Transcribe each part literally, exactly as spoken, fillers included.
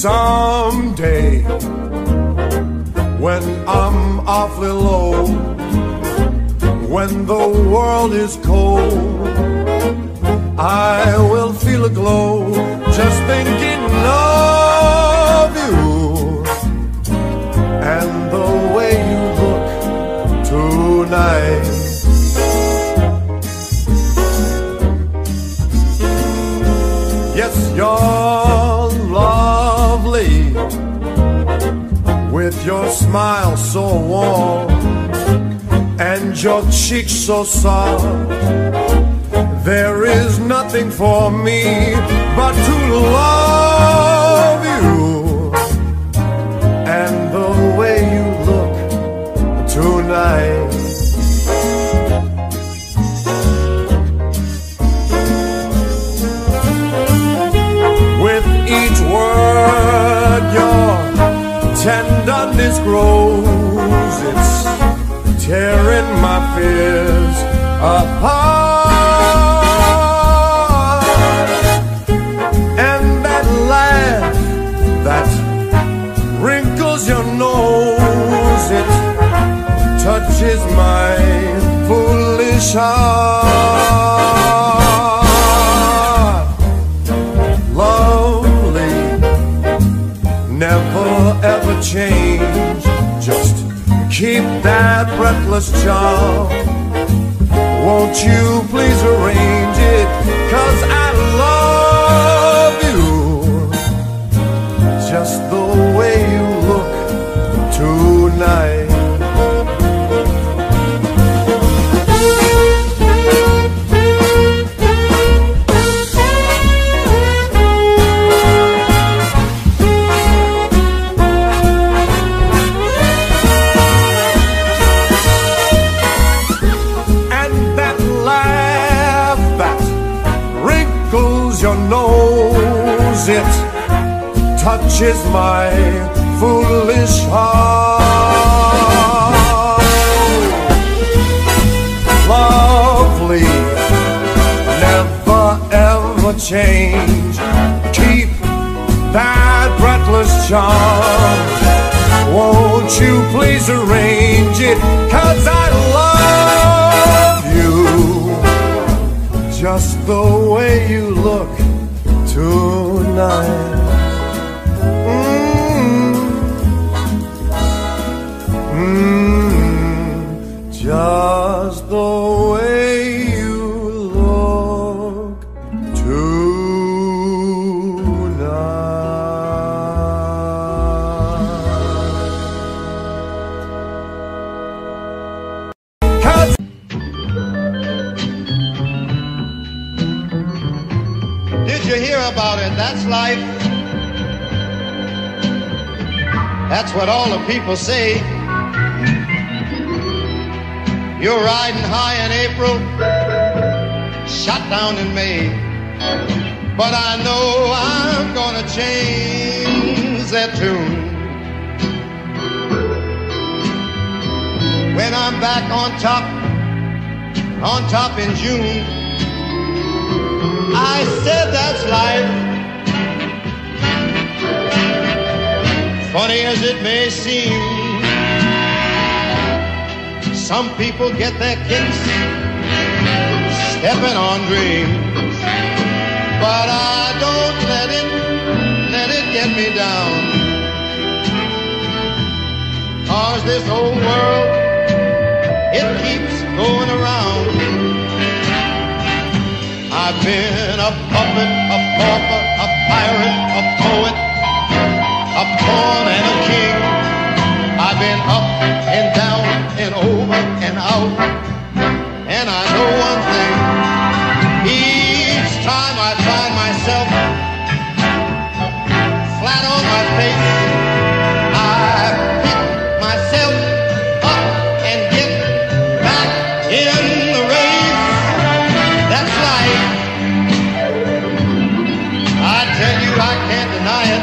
Someday, when I'm awfully low, when the world is cold, I will feel a glow just thinking of you and the way you look tonight. Yes, you're lovely with your smile so warm and your cheeks so soft. There is nothing for me but to love you and the way you look tonight. With each word your tenderness grows, it's tearing my fears apart. And that laugh that wrinkles your nose, it touches my foolish heart. Lovely, never ever change, just keep that breathless charm. Won't you please arrange it, 'cause I love you just the way you look tonight. Your nose, it touches my foolish heart. Lovely, never ever change, keep that breathless charm. Won't you please arrange it, 'cause I love you just the way you look tonight. Mm. Mm. Just the way you look tonight. 'Cause did you hear about it? That's life. That's what all the people say. You're riding high in April, shot down in May. But I know I'm gonna change that tune. When I'm back on top, on top in June, I said that's life. Funny as it may seem, some people get their kicks stepping on dreams, but I don't let it, let it get me down. 'Cause this old world, it keeps going around. I've been a puppet, a pauper, a pirate, a poet, a pawn and a king. I've been up and down and over and out. And I know one thing, each time I find myself flat on my face, I pick myself up and get back in the race. That's life. I tell you, I can't deny it.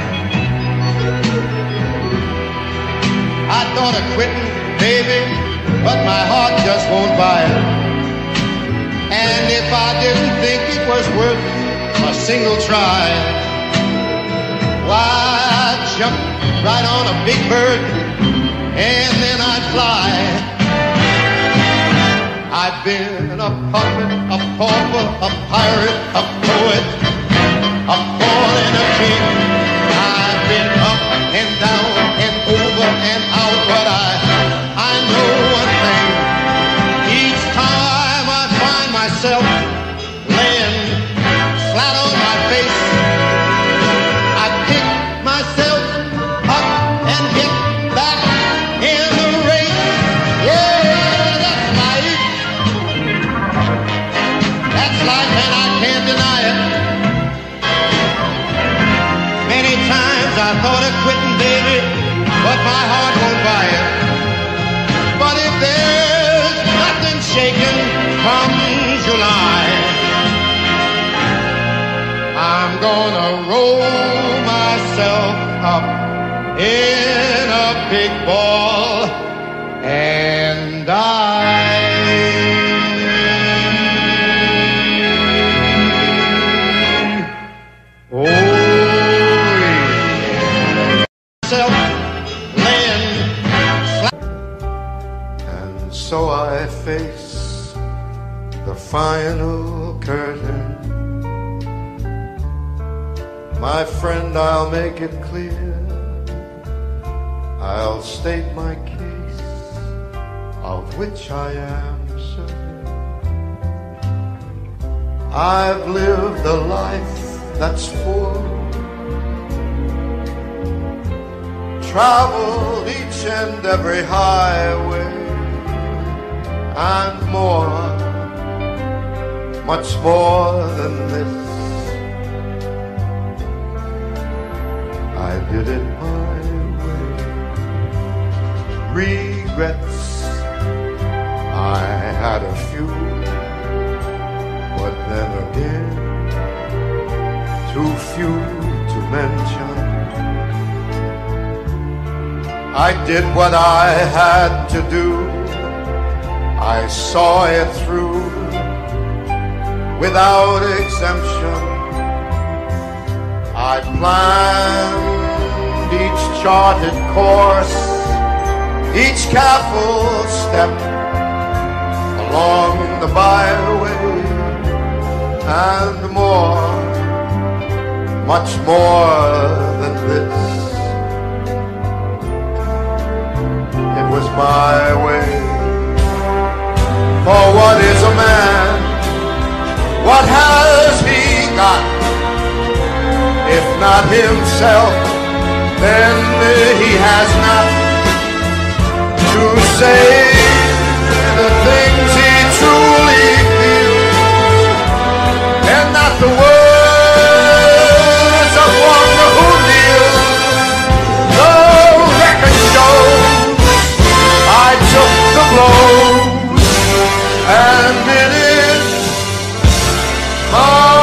I thought of quitting, baby, but my heart just won't buy it. And if I didn't think it was worth a single try, why jump right on a big bird, and then I'd fly. I've been a puppet, a pauper, a pirate, a poet, a pawn and a king. I've been up and down and over and out, but I, I know one thing. Each time I find myself laying flat on my face, I pick myself up and get back in the race. Yeah, that's life. That's life and I can't deny it. Many times I thought of quitting, baby, but my heart won't buy it. But if there's nothing shaking from July, I'm gonna roll myself up in a big ball and die. Oh, yeah. Myself laying flat. And so I face the final curtain. My friend, I'll make it clear. I'll state my case, of which I am certain. I've lived a life that's full, traveled each and every highway, and more, much more than this. I did it my way. Regrets, I had a few, but then again, too few to mention. I did what I had to do. I saw it through without exemption. I planned each charted course, each careful step along the byway, and more, much more than this. It was my way. For what is a man? What has he got? If not himself, then he has not to say the things he truly feels, and not the words of one who kneels. The record shows I took the blows, and it is my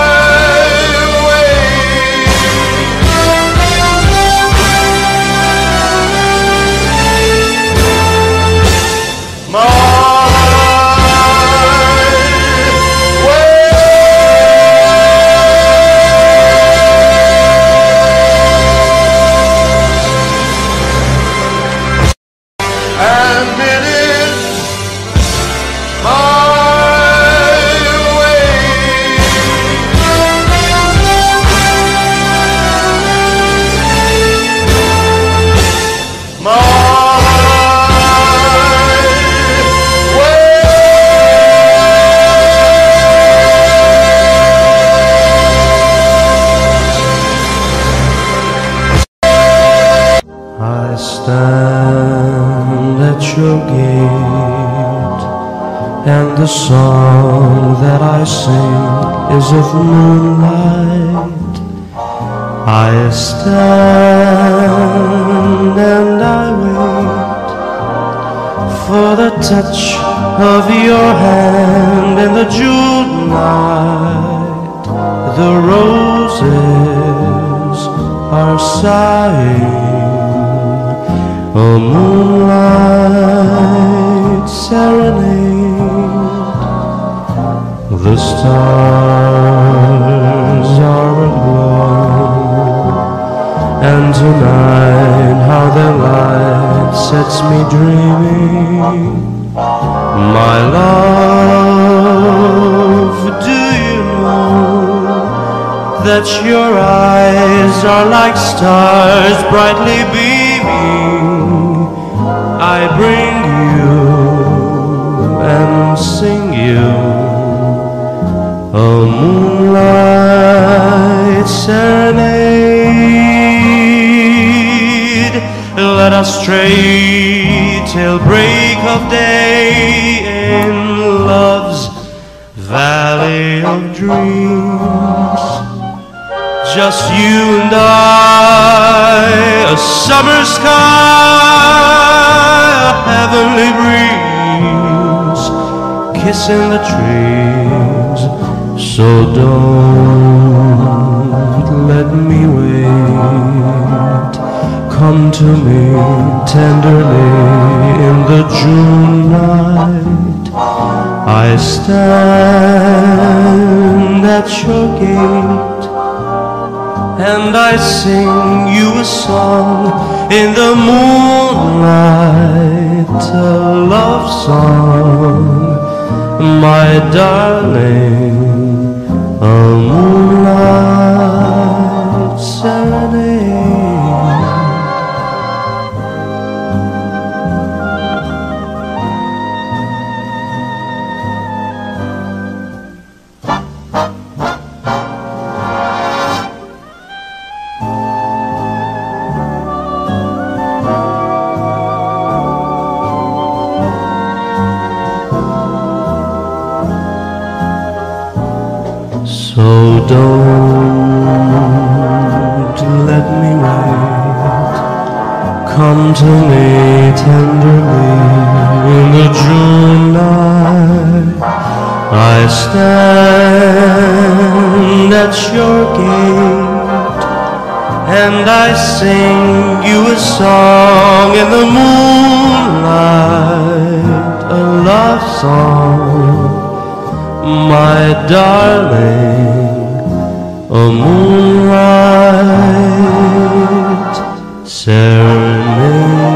stand at your gate, and the song that I sing is of moonlight. I stand and I wait for the touch of your hand in the June night. The roses are sighing a moonlight serenade. The stars are aglow, and And tonight how the light sets me dreaming. My love, do you know that your eyes are like stars brightly beaming? I bring you and sing you a moonlight serenade. Let us stray till break of day in love's valley of dreams. Just you and I, a summer sky, a heavenly breeze, kissing the trees. So don't let me wait. Come to me tenderly in the June night. I stand at your gate and I sing you a song in the moonlight, a love song, my darling, a moonlight serenade. So don't let me wait. Come to me tenderly in the June night. I stand at your gate and I sing you a song in the moonlight, a love song, my darling, a moonlight serenade.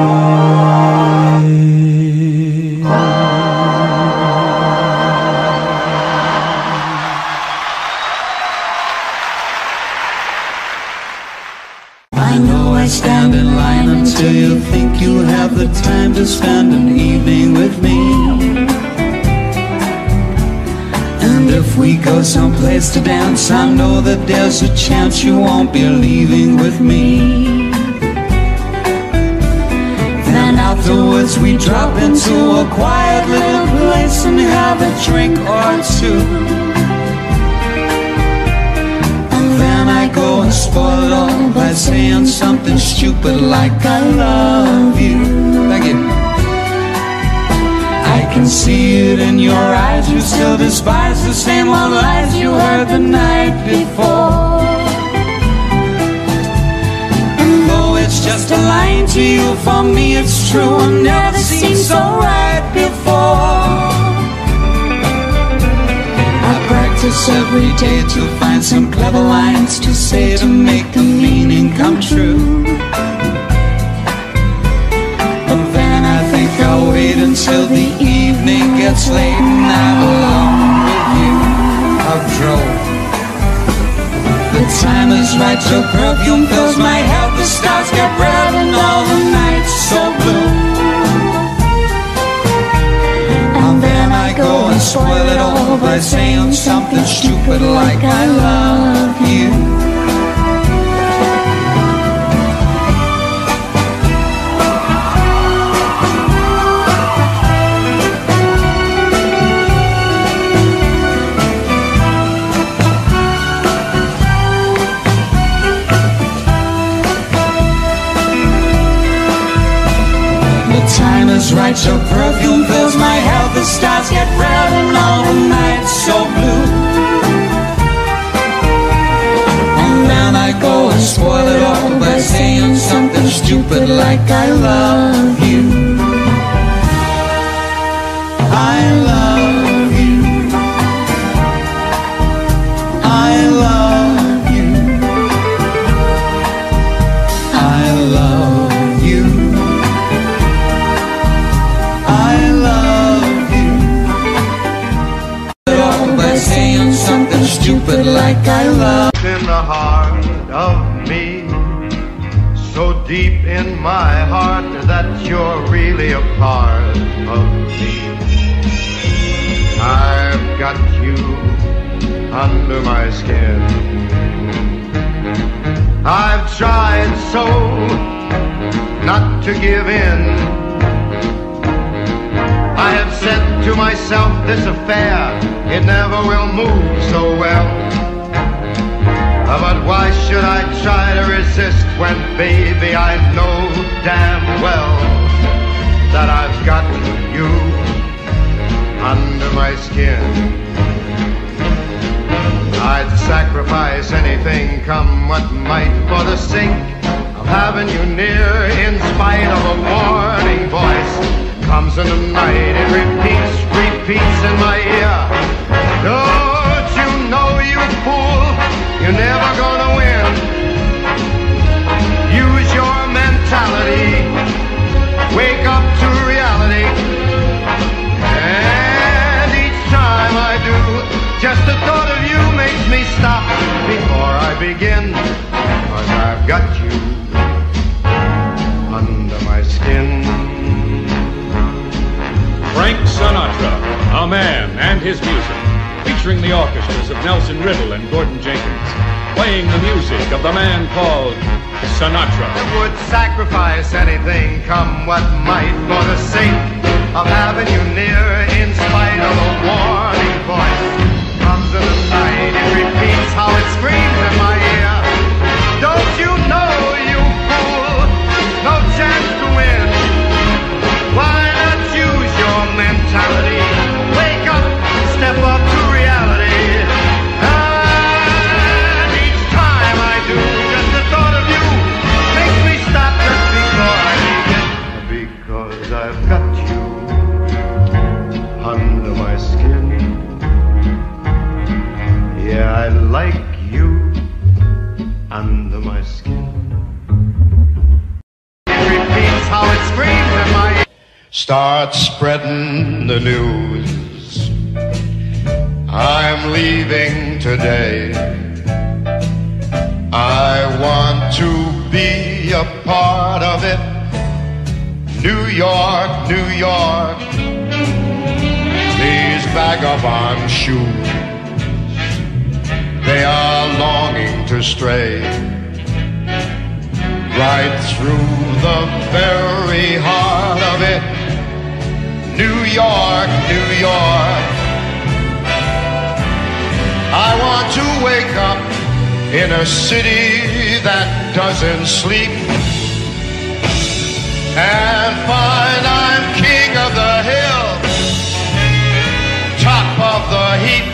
I know I stand in line until you think you have the time to spend an evening with me. If we go someplace to dance, I know that there's a chance you won't be leaving with me. Then afterwards we drop into a quiet little place and have a drink or two. And then I go and spoil it all by saying something stupid like I love you. Thank you. I can see it in your eyes, you still despise the same old lies you heard the night before. And though it's just a line to you, for me it's true, I've never seen so right before. I practice every day to find some clever lines to say to make the meaning come true. I'll wait until the evening gets late and I'm alone with you. I've drove. The time is right, your perfume fills my head, the stars get red and all the nights so blue. And then I go and spoil it all by saying something stupid like I love you. Right, your perfume fills my head, the stars get red and all the nights so blue. And then I go and spoil it all by saying something stupid like I love you. I love you. I love you. I stupid like I love. In the heart of me, so deep in my heart that you're really a part of me. I've got you under my skin. I've tried so not to give in. I have said to myself, this affair, it never will move so well. But why should I try to resist when, baby, I know damn well that I've got you under my skin. I'd sacrifice anything, come what might, for the sake of having you near, in spite of a warning voice. Comes in the night, it repeats, repeats in my ear. Don't you know, you fool, you're never gonna win. Use your mentality, wake up to reality. And each time I do, just the thought of you makes me stop before I begin. Cause I've got you under my skin. Frank Sinatra, a man and his music, featuring the orchestras of Nelson Riddle and Gordon Jenkins, playing the music of the man called Sinatra. I would sacrifice anything, come what might, for the sake of having you near, in spite of a warning voice. Comes in the night, it repeats how it screams in my ear. Don't you know, you fool, no chance to win. Why not use your mentality? Wake up, step up to reality. And each time I do, just the thought of you makes me stop just before I begin. Because I've got you under my skin. Yeah, I like you under my skin. It repeats how it screams in my ear. Start spreading the news. I'm leaving today. I want to be a part of it. New York, New York. These vagabond shoes, they are longing to stray right through the very heart of it. New York, New York. I want to wake up in a city that doesn't sleep and find I'm king of the hill, top of the heap.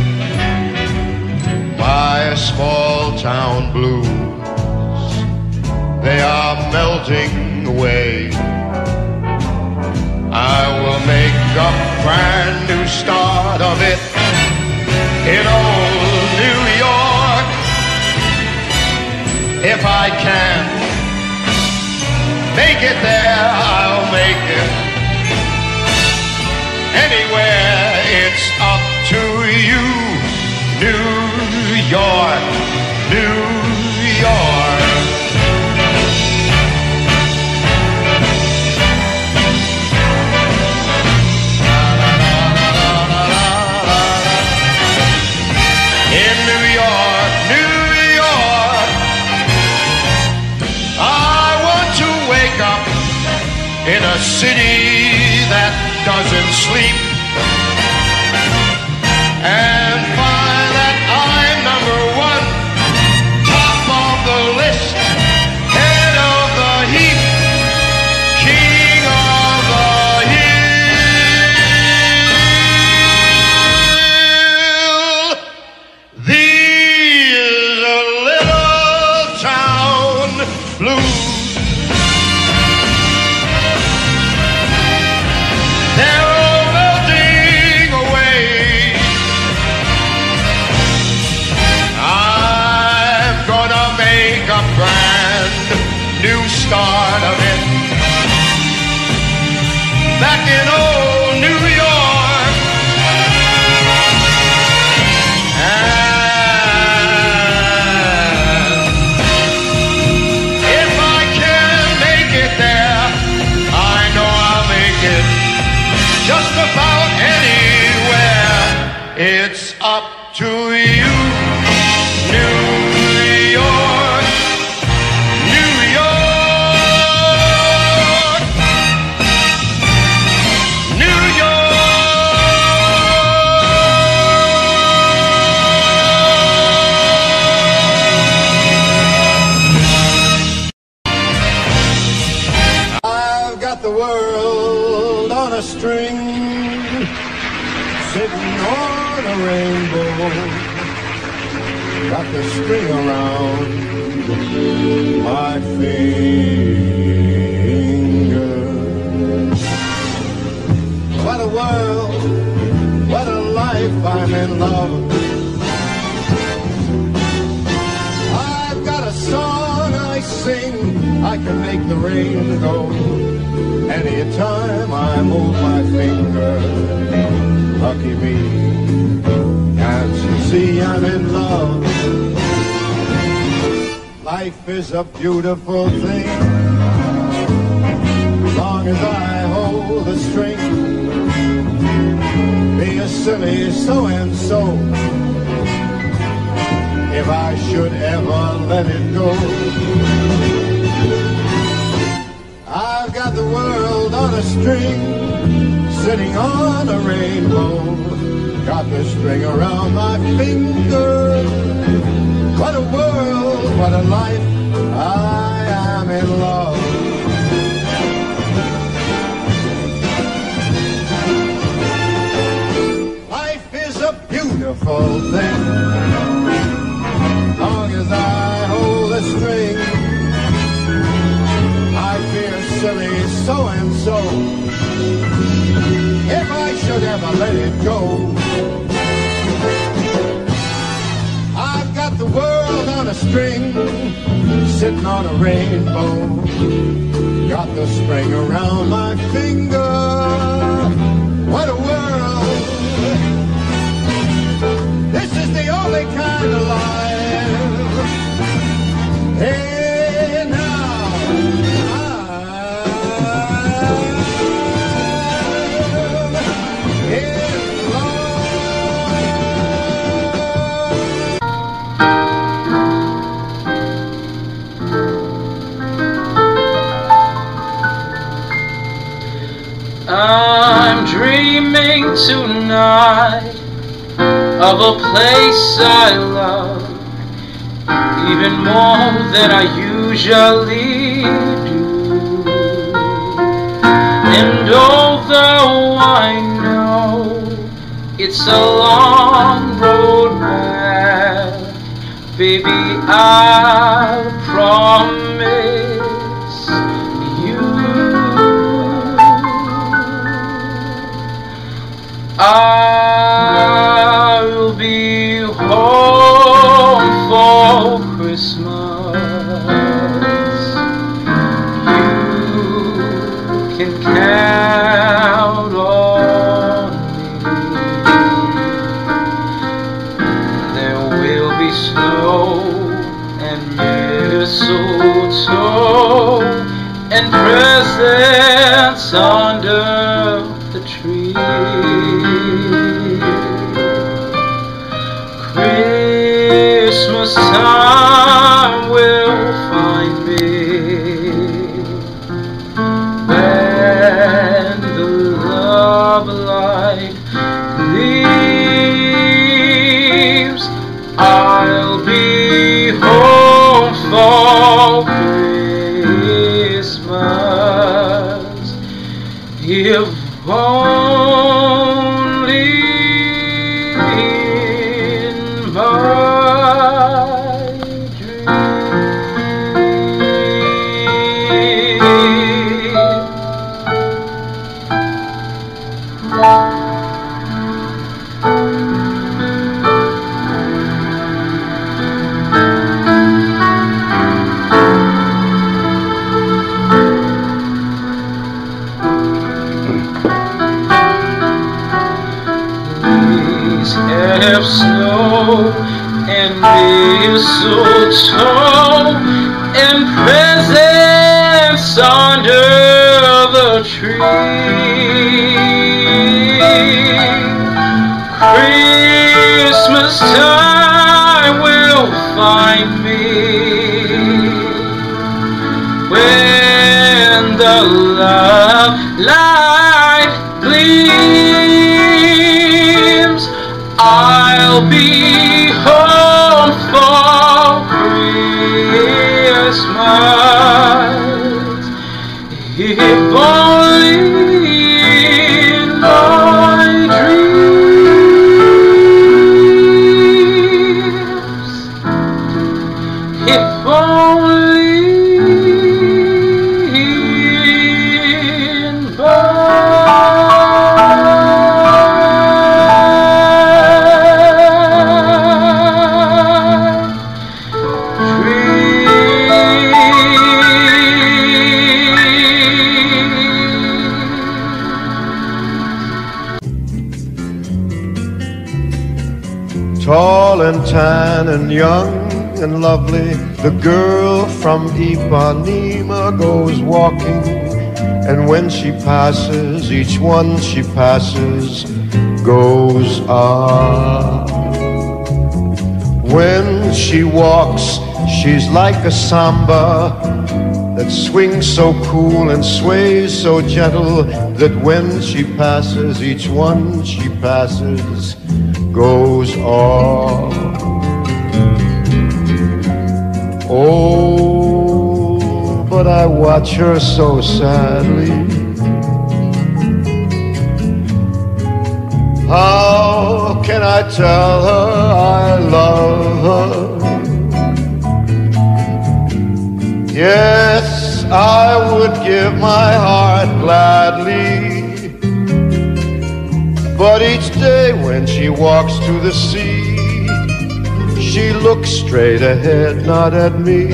My small town blues, they are melting away. I will make a brand new start of it in old New York. If I can make it there, I'll make it. Anywhere, it's up to you. New York, New York. In New York, New York, I want to wake up in a city that doesn't sleep and find that I'm number one, top of the list, head of the heap, king of the hill. These are little town blues. They're all melting away. It's up to you, New York, New York, New York. I've got the world on a string, sitting on a rainbow, got the string around my finger. What a world, what a life, I'm in love. I've got a song I sing, I can make the rain go anytime I move my finger. Lucky me, can't you see I'm in love? Life is a beautiful thing, as long as I hold the string. Be a silly so-and-so if I should ever let it go. I've got the world on a string, sitting on a rainbow, got the string around my finger. What a world, what a life, I am in love. Life is a beautiful thing, long as I hold the string. I'd be a silly so-and-so if I should ever let it go. I've got the world on a string, sitting on a rainbow, got the string around my finger. What a world, this is the only kind of life. Hey now, I'm dreaming tonight of a place I love, even more than I usually do. And although I know it's a long road back, baby, I'll promise you I'll be home for Christmas. You can count on me. There will be snow and mistletoe and presents under the tree. Christmas time will find me when the love light gleams. I'll be home for Christmas, if only in my dream. Have snow and mistletoe and presents under the tree. Christmas the love light gleams, I'll be home for Christmas. If only in my dreams, if only in Tall and tan and young and lovely, the girl from Ipanema goes walking, and when she passes, each one she passes goes ah. When she walks, she's like a samba that swings so cool and sways so gentle, that when she passes, each one she passes goes off. Oh, but I watch her so sadly. How can I tell her I love her? Yes, I would give my heart gladly, but each day when she walks to the sea, she looks straight ahead, not at me.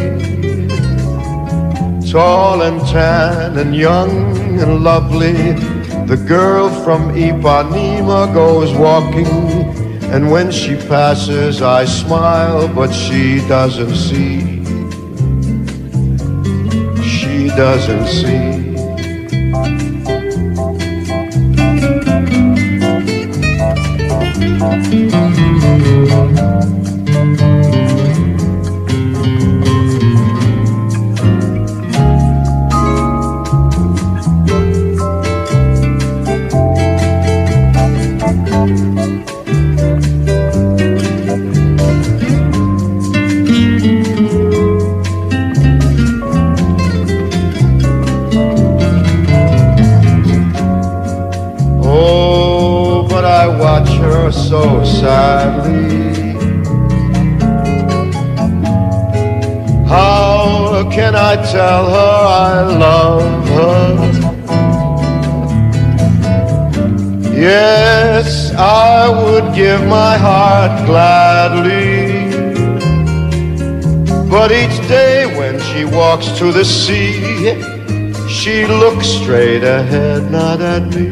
Tall and tan and young and lovely, the girl from Ipanema goes walking, and when she passes I smile, but she doesn't see. She doesn't see. So sadly, how can I tell her I love her? Yes, I would give my heart gladly, but each day when she walks to the sea, she looks straight ahead, not at me.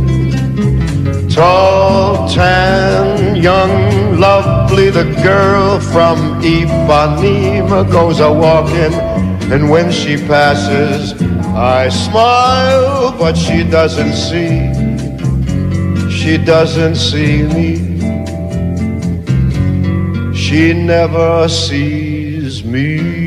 Tall, tan, young, lovely, the girl from Ipanema goes a-walking, and when she passes, I smile, but she doesn't see. She doesn't see me. She never sees me.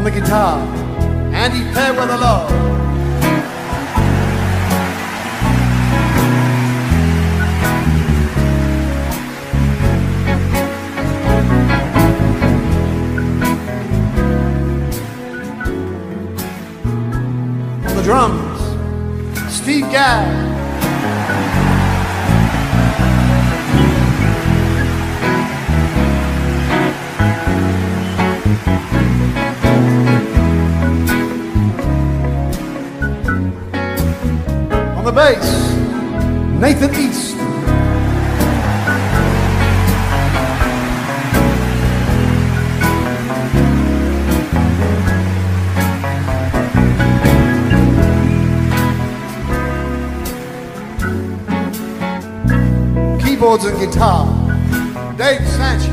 the guitar, Andy Fairweather Love. On the drums, Steve Gadd. On the bass, Nathan East. Keyboards and guitar, Dave Sanchez.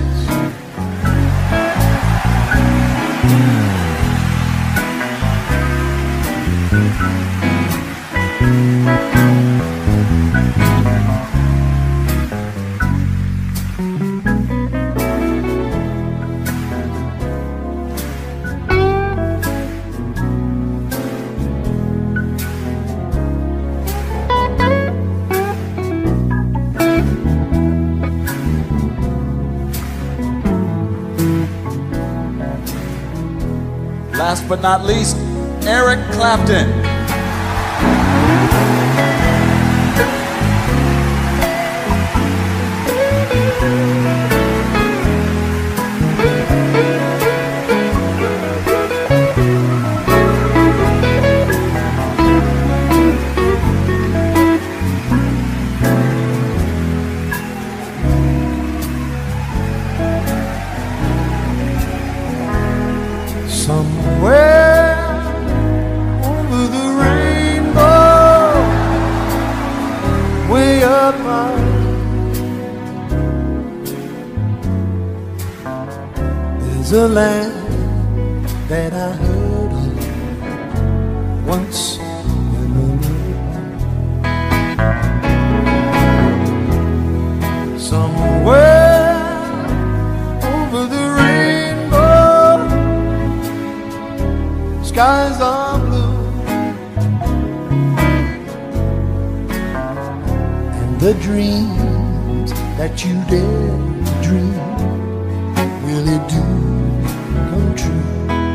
Last but not least, Eric Clapton. Somewhere over the rainbow, way up high, there's a land that I heard of once in a little. Somewhere over the skies are blue, and the dreams that you dare to dream really do come true.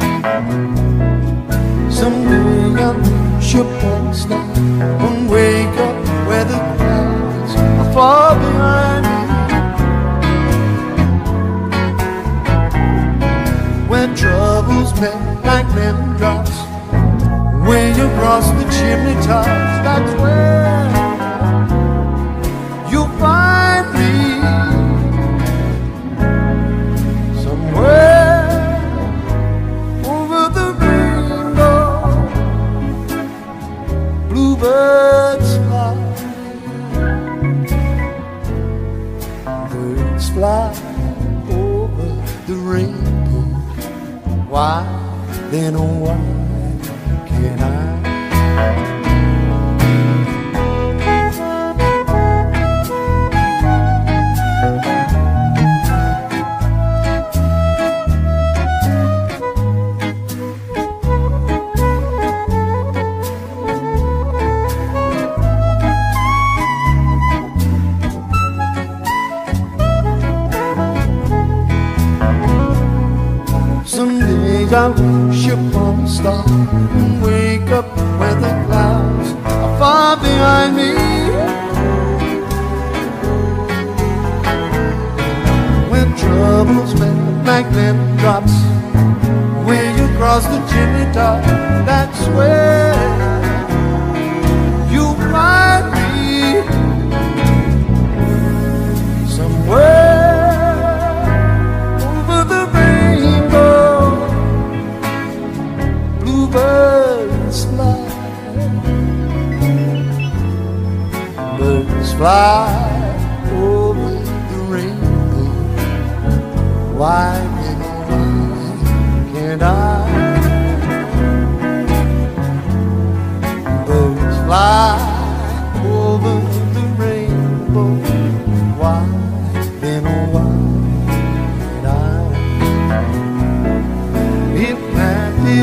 Someday I'll ship on star and wake up where the clouds are far behind me, when troubles melt like lemon drops way across the chimney tops. That's where you'll find me, somewhere over the rainbow. Bluebirds fly, birds fly over the rainbow. Why? Then oh, why can't I? I'll ship on the star and wake up where the clouds are far behind me, when troubles melt like lemon drops way across the chimney top. That's where you'll find me, somewhere birds fly, birds fly over the rainbow. Why, why can't I? Birds fly over the rainbow. Why, then oh why can't I? If that is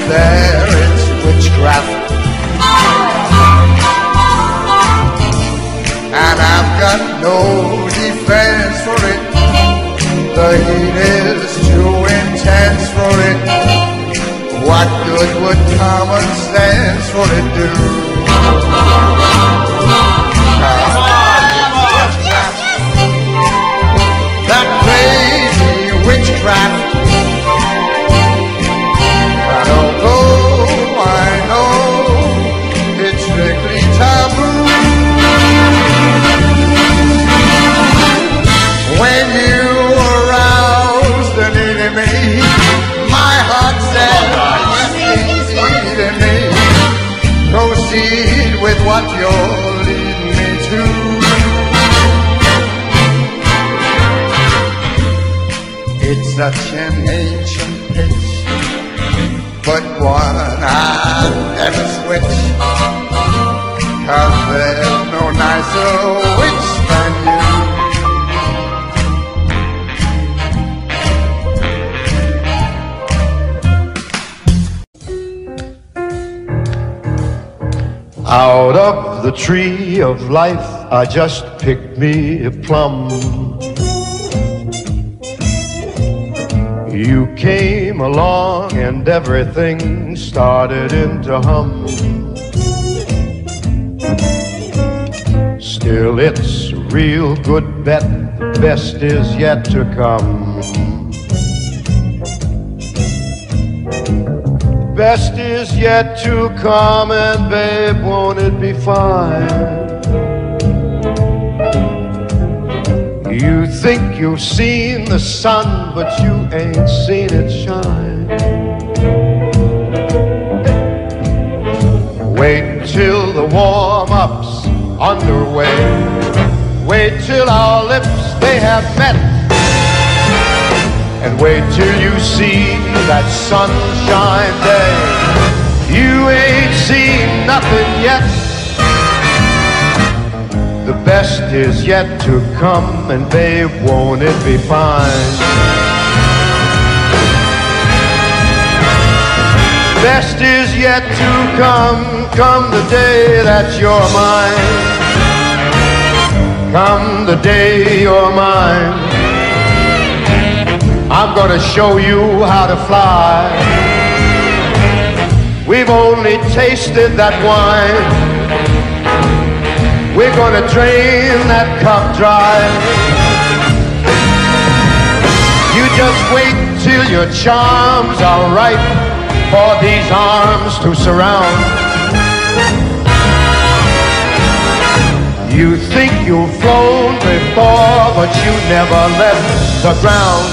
there it's witchcraft. And I've got no defense for it. The heat is too intense for it. What good would common sense for it do? That crazy witchcraft. And although I know it's strictly taboo, when you arouse an enemy, my heart says, in me, proceed with what you're leading me to. It's such an ancient pitch, but one I've never switched, 'cause there's no nicer witch than you. Out of the tree of life, I just picked me a plum. You came along and everything started into hum. Still, it's a real good bet, the best is yet to come. Best is yet to come, and babe, won't it be fine? You think you've seen the sun, but you ain't seen it shine. Wait till the warm-up's underway. Wait till our lips, they have met. And wait till you see that sunshine day. You ain't seen nothing yet. The best is yet to come, and babe, won't it be fine? Best is yet to come, come the day that you're mine. Come the day you're mine. I'm gonna show you how to fly. We've only tasted that wine. We're gonna drain that cup dry. You just wait till your charms are ripe for these arms to surround. You think you've flown before, but you never left the ground.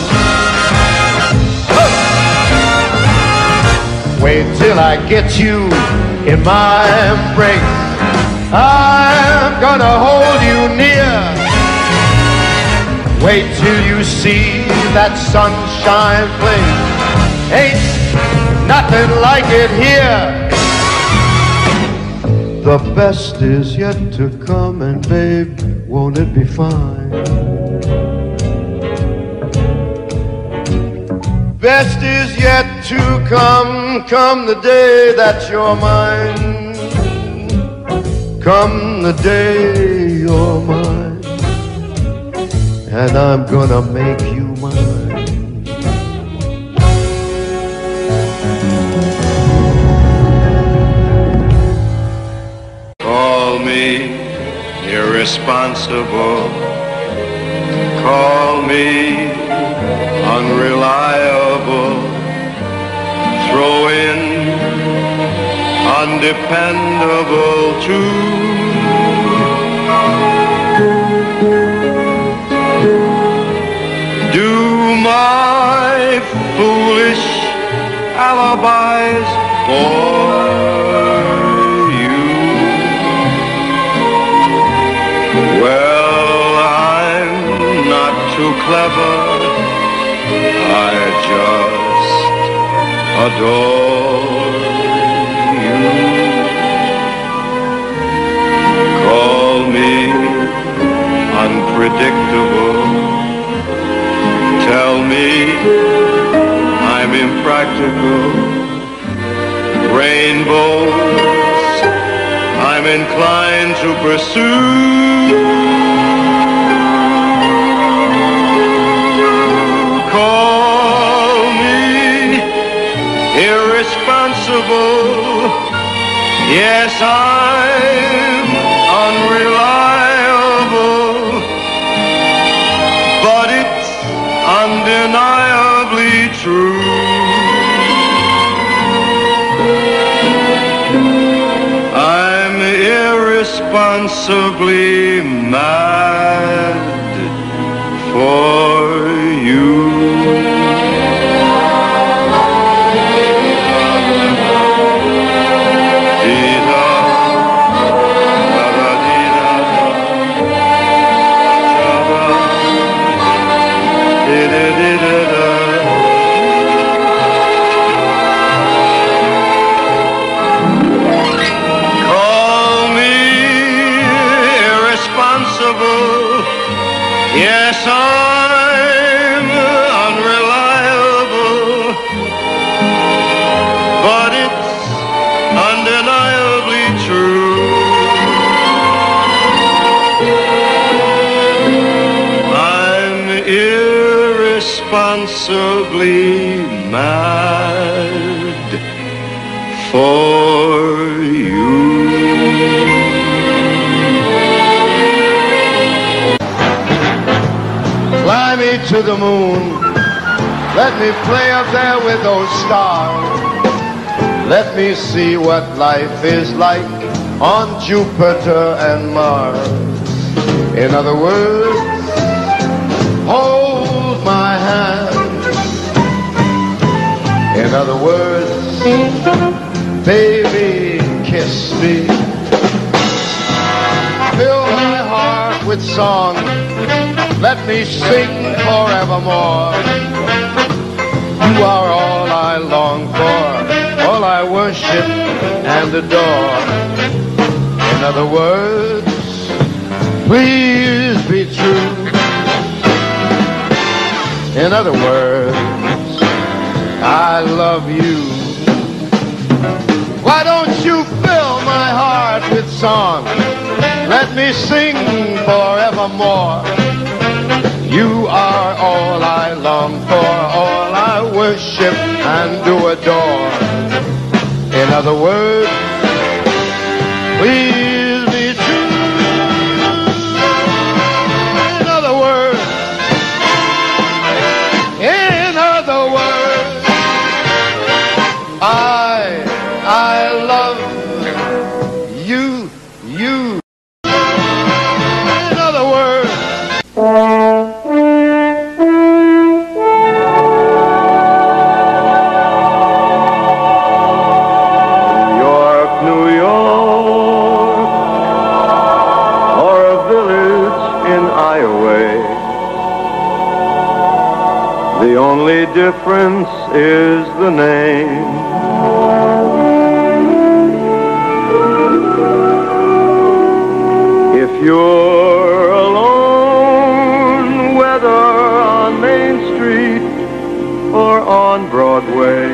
Wait till I get you in my embrace. I'm gonna hold you near. Wait till you see that sunshine place. Ain't nothing like it here. The best is yet to come, and babe, won't it be fine? Best is yet to come, come the day that you're mine. Come the day you're mine, and I'm gonna make you mine. Call me irresponsible, call me unreliable, throw in undependable too. Do my foolish alibis for you? Well, I'm not too clever, I just adore you. Call me unpredictable, tell me I'm impractical, rainbows I'm inclined to pursue. Call me irresponsible. Yes, I'm unreliable, but it's undeniably true. I'm irresponsibly mad for you. Yes, I'm unreliable, but it's undeniably true. I'm irresponsibly mad for you. Fly me to the moon, let me play up there with those stars. Let me see what life is like on Jupiter and Mars. In other words, hold my hand. In other words, baby, kiss me. Fill my heart with song, let me sing forevermore. You are all I long for, all I worship and adore. In other words, please be true. In other words, I love you. Why don't you fill my heart with song? Let me sing forevermore. You are all I long for, all I worship and do adore. In other words, please be true. In other words, in other words, I, I love you, you. In other words, the only difference is the name. If you're alone, whether on Main Street or on Broadway,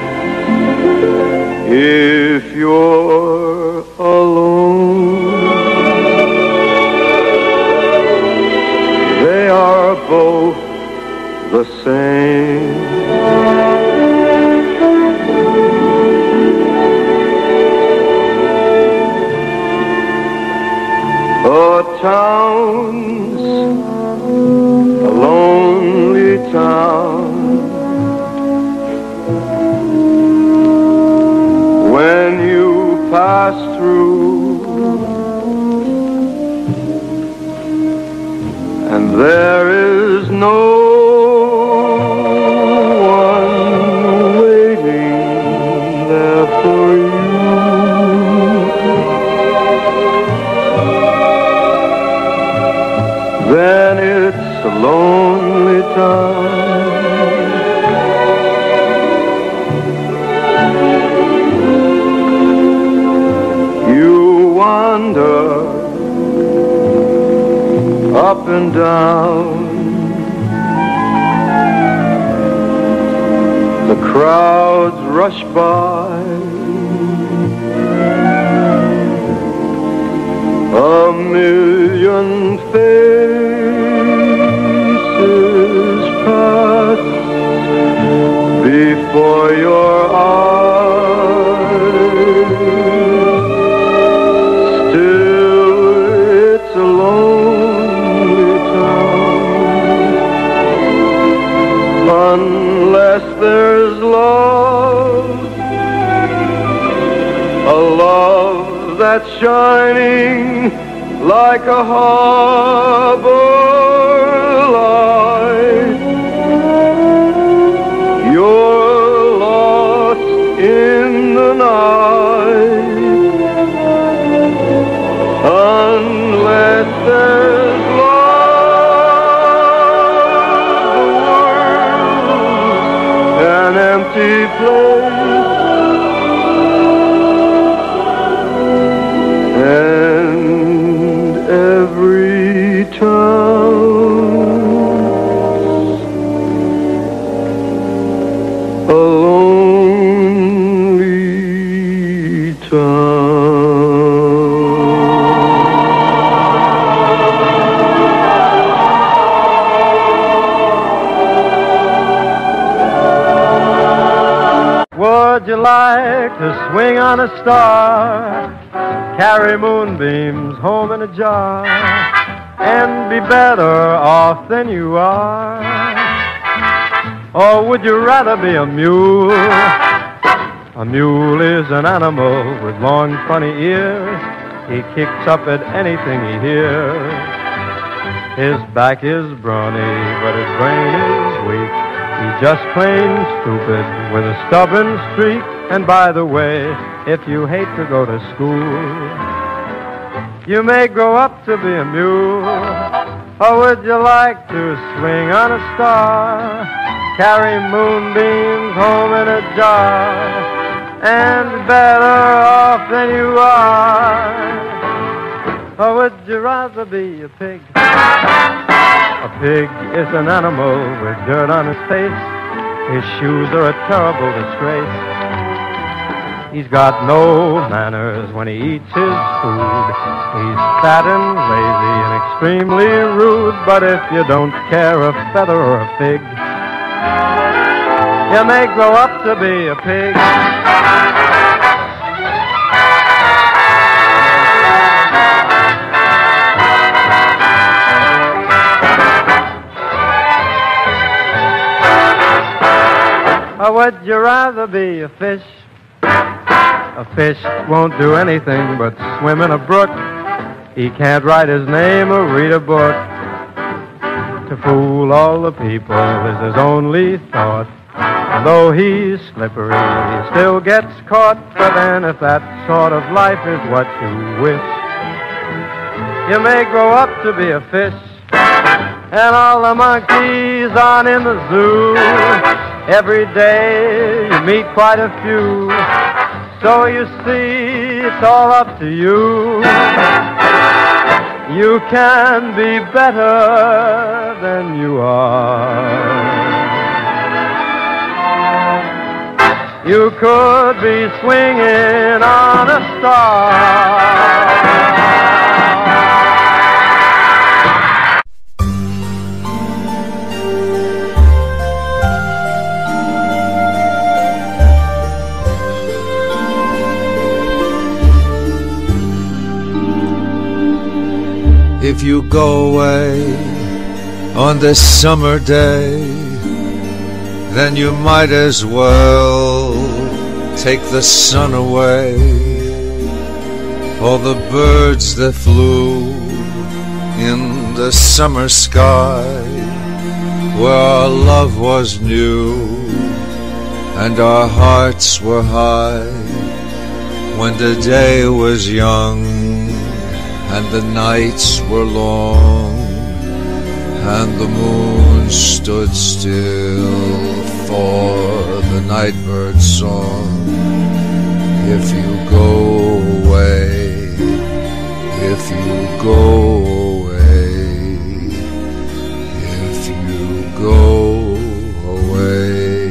if you're alone, they are both the same. A town's a lonely town when you pass through, and there is no then it's a lonely time. You wander up and down, the crowds rush by, A million faces pass before your eyes. Still, it's a lonely town unless there's love, a love that's shining like a harbor light. You're lost in the night unless there's love. The world's an empty place. And every town's a lonely town. Would you like to swing on a star? Carry moonbeams home in a jar and be better off than you are? Or would you rather be a mule? A mule is an animal with long funny ears. He kicks up at anything he hears. His back is brawny, but his brain is weak. He's just plain stupid with a stubborn streak. And by the way, if you hate to go to school, you may grow up to be a mule. Or would you like to swing on a star, carry moonbeams home in a jar, and be better off than you are? Or would you rather be a pig? A pig is an animal with dirt on his face. His shoes are a terrible disgrace. He's got no manners when he eats his food. He's fat and lazy and extremely rude. But if you don't care a feather or a fig, you may grow up to be a pig. Or would you rather be a fish? A fish won't do anything but swim in a brook. He can't write his name or read a book. To fool all the people is his only thought. And though he's slippery, he still gets caught. But then if that sort of life is what you wish, you may grow up to be a fish. And all the monkeys on in the zoo, every day you meet quite a few. So you see, it's all up to you. You can be better than you are. You could be swinging on a star. If you go away on this summer day, then you might as well take the sun away. All the birds that flew in the summer sky, where our love was new and our hearts were high, when the day was young and the nights were long, and the moon stood still for the nightbird's song. If you go away, if you go away, if you go away,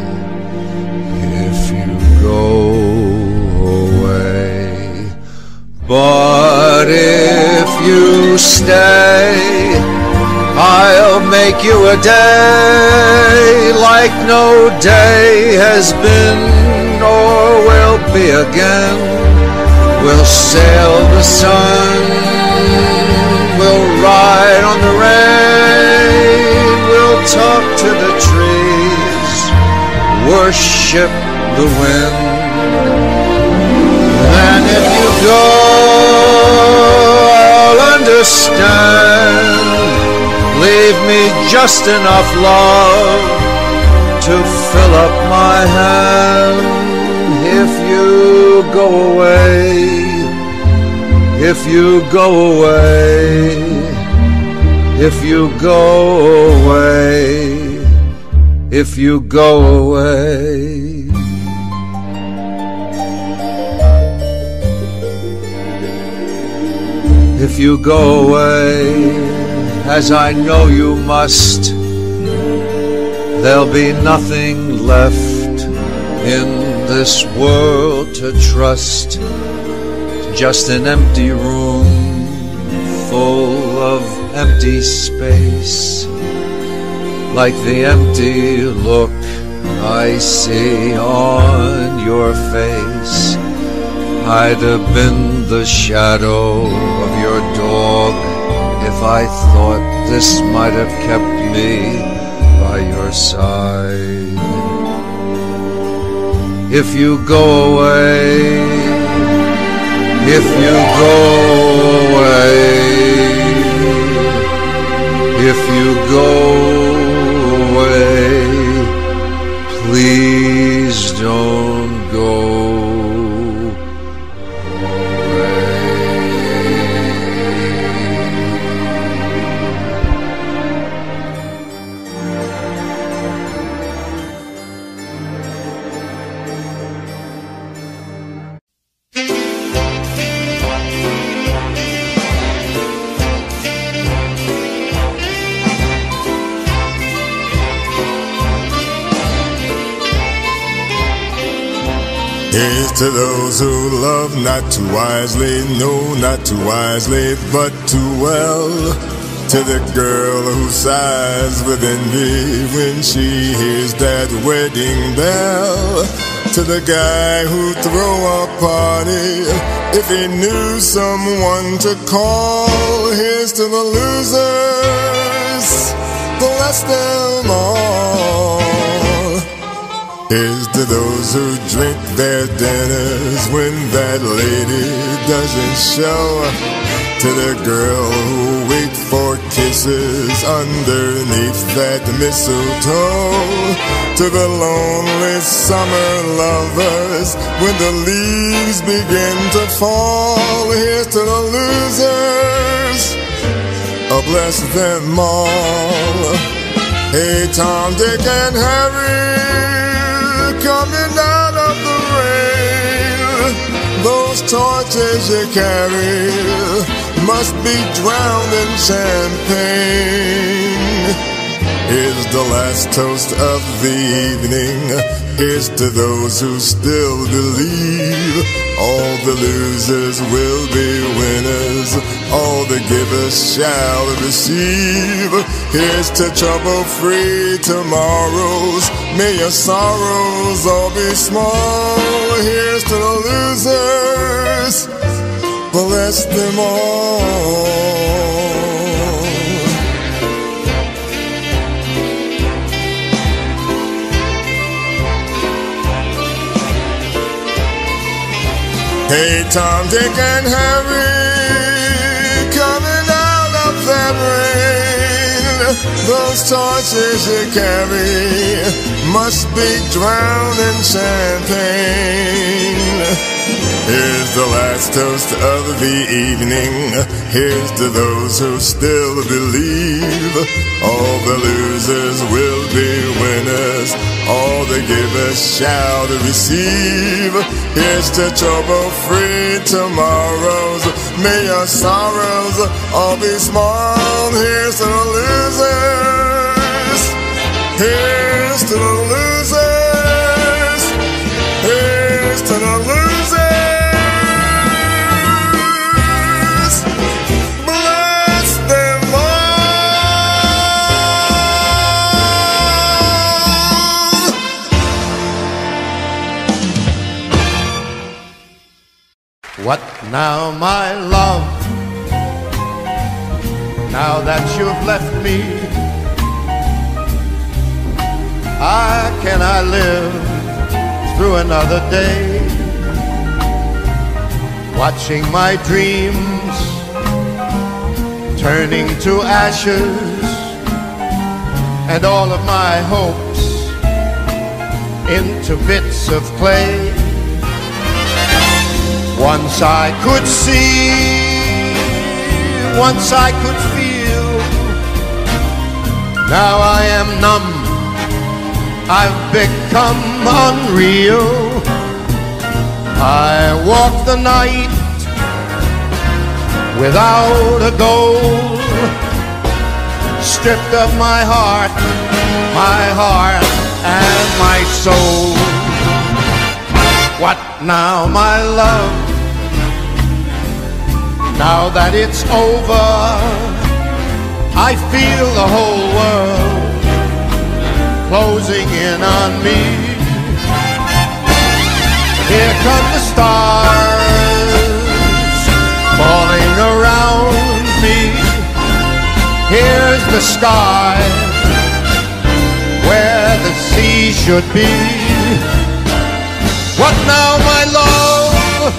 if you go away, but if I'll make you a day like no day has been or will be again. We'll sail the sun, we'll ride on the rain, we'll talk to the trees, worship the wind. And if you go, I'll understand. Leave me just enough love to fill up my hand. If you go away, if you go away, if you go away, if you go away. If you go away, as I know you must, there'll be nothing left in this world to trust. Just an empty room full of empty space, like the empty look I see on your face. I'd have been the shadow of your dog if I thought this might have kept me by your side. If you go away, if you go away, if you go away, please don't go. Here's to those who love not too wisely, no, not too wisely, but too well. To the girl who sighs with envy when she hears that wedding bell. To the guy who'd throw a party if he knew someone to call. Here's to the losers, bless them all. Here's to those who drink their dinners when that lady doesn't show. To the girl who wait for kisses underneath that mistletoe. To the lonely summer lovers when the leaves begin to fall. Here's to the losers, oh bless them all. Hey, Tom, Dick, and Harry, coming out of the rain, those torches you carry must be drowned in champagne. Here's the last toast of the evening. Here's to those who still believe all the losers will be winners, all the givers shall receive. Here's to trouble-free tomorrows, may your sorrows all be small. Here's to the losers, bless them all. Hey, Tom, Dick, and Harry, coming out of that rain, those torches you carry must be drowned in champagne. Here's the last toast of the evening. Here's to those who still believe all the losers will be winners, all the givers shall receive. Here's to trouble-free tomorrows, may your sorrows all be small. Here's to the losers, here's to the losers, here's to the losers. Bless them all. What now, my love? Now that you've left me, how can I live through another day, watching my dreams turning to ashes and all of my hopes into bits of clay? Once I could see, once I could feel, now I am numb, I've become unreal. I walk the night without a goal, stripped of my heart, my heart and my soul. What now, my love? Now that it's over, I feel the whole world closing in on me. Here come the stars falling around me. Here's the sky where the sea should be. What now, my love?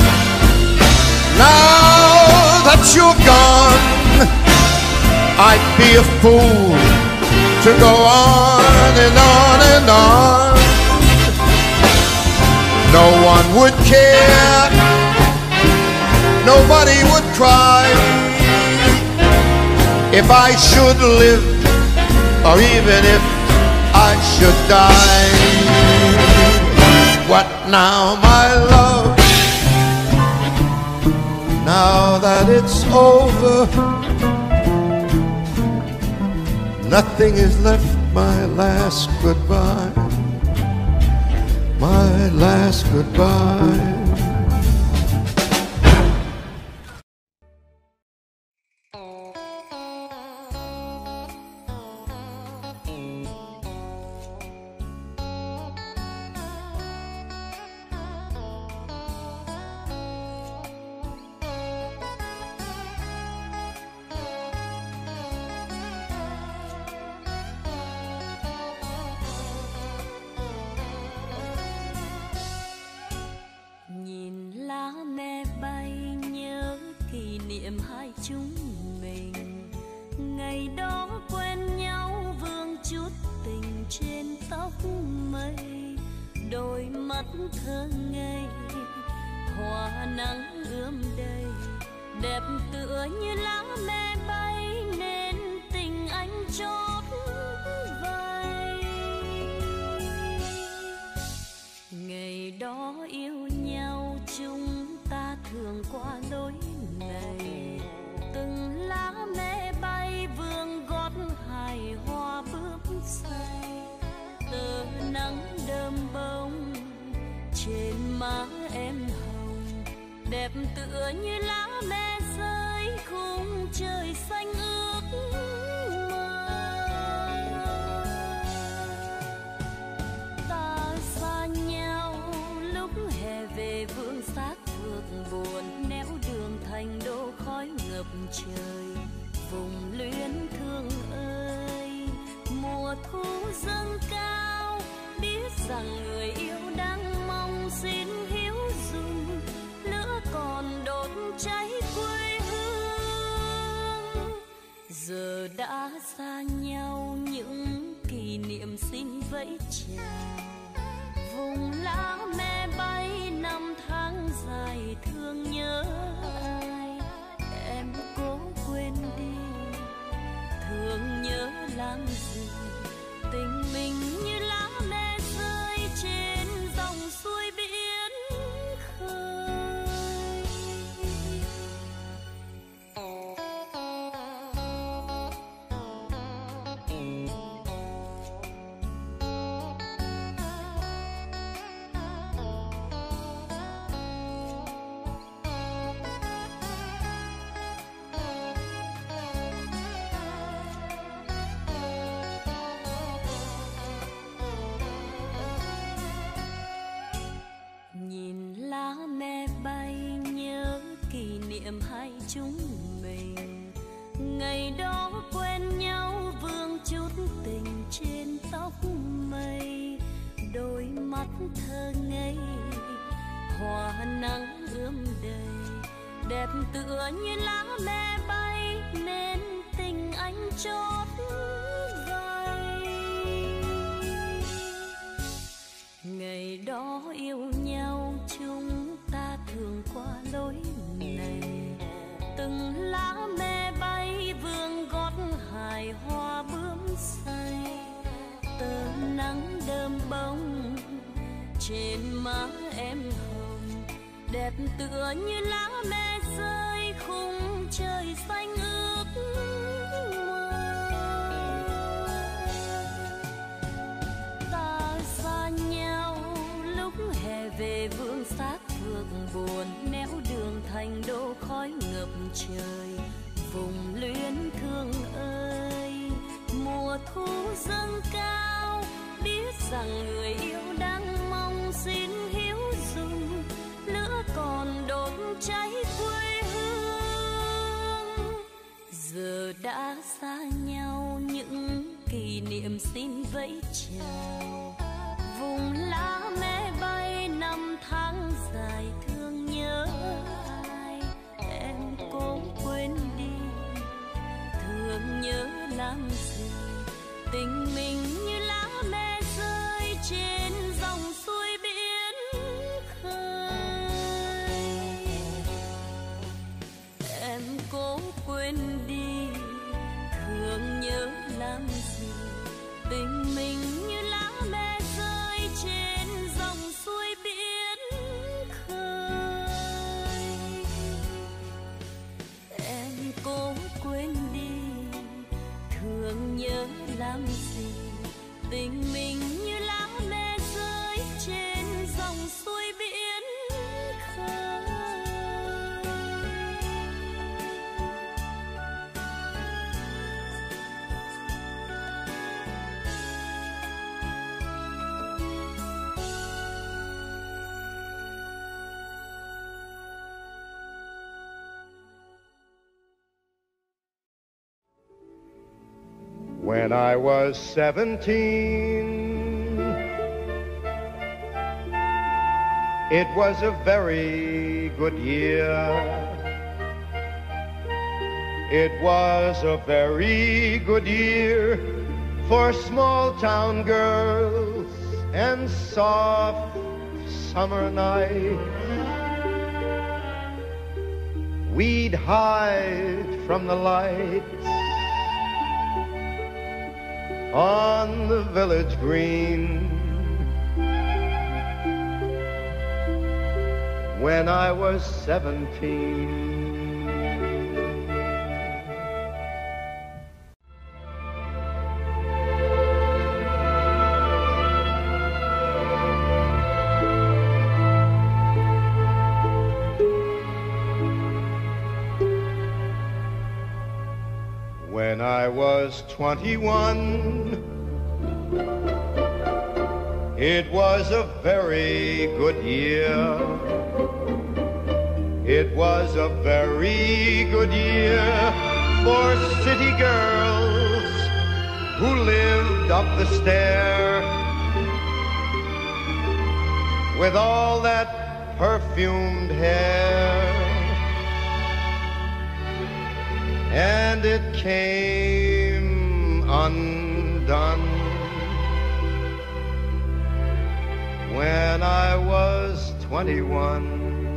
Now that you're gone, I'd be a fool to go on and on and on. No one would care, nobody would cry if I should live, or even if I should die. What now, my love? Now that it's over, nothing is left. My last goodbye, my last goodbye. nắng ươm đầy, đẹp tựa như lá me bay nên tình anh chót vay. Ngày đó yêu nhau chúng ta thường qua lối này, từng lá me bay vương gót hài hoa bướm say, tơ nắng đơm bông trên má em hồng, đẹp tựa như lá me rơi khung trời xanh ước mơ. Ta xa nhau lúc hè về vương xác phượng buồn, néo đường thành đô khói ngập trời, vùng luyến thương ơi. Mùa thu dâng cao biết rằng người yêu đang mong, xin hiếu dùng lửa còn đốt cháy quê hương. Giờ đã xa nhau những kỷ niệm xin vẫy chào, vùng lá me bay năm tháng dài thương nhớ ai. Em cố quên đi thương nhớ làm gì, tình mình như lá me rơi trên dòng suối biển khơi. Em cố quên đi thương nhớ làm gì, tình mình như lá me rơi trên dòng suối biển khơi. Em cố quên đi thương nhớ làm gì, tình mình như lá me rơi trên dòng suối biển khơi. When I was seventeen, it was a very good year. It was a very good year for small town girls and soft summer nights. We'd hide from the lights on the village green. When I was seventeen, when I was twenty-one, it was a very good year. It was a very good year for city girls who lived up the stair with all that perfumed hair. And it came undone when I was twenty-one.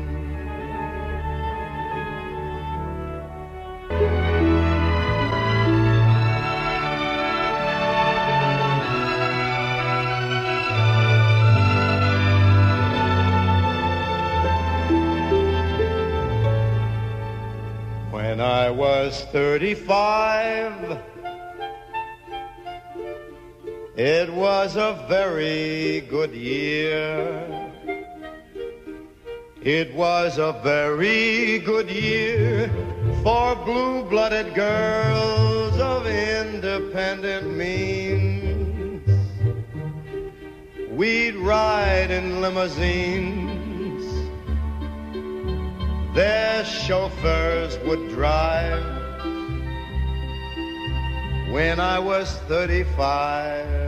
When I was thirty-five, it was a very good year. It was a very good year for blue-blooded girls of independent means. We'd ride in limousines, their chauffeurs would drive. When I was thirty-five,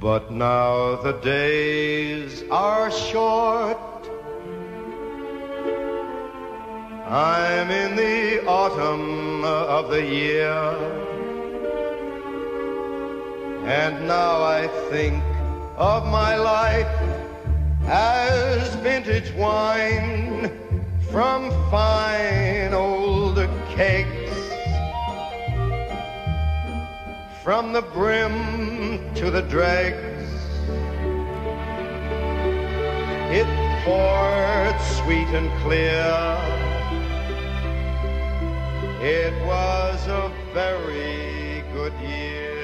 But now the days are short. I'm in the autumn of the year, and now I think of my life as vintage wine from fine old kegs, from the brim to the dregs. It poured sweet and clear. It was a very good year.